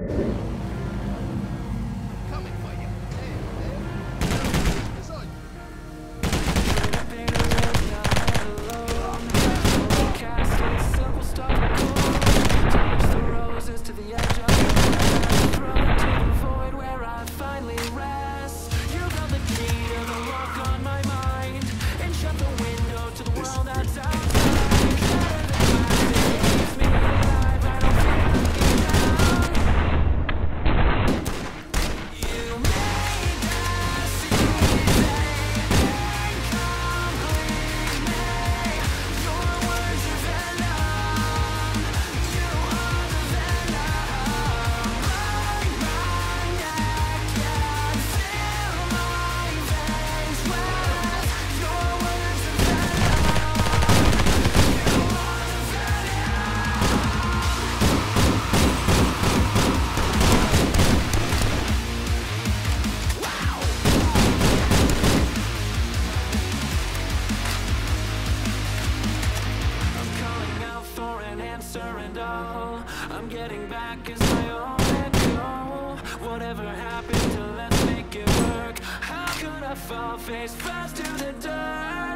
Coming for you. To the edge of the thrown to the void where I finally rest. You got the key to the lock on my mind and shut the window to the world that's outside. Shatter the glass, it keeps me alive. I don't feel down. You made us easy and complete me. Your words are venom. You are the and all I'm getting back is my own goal. Whatever happened to let's make it work? How could I fall face first to the dirt?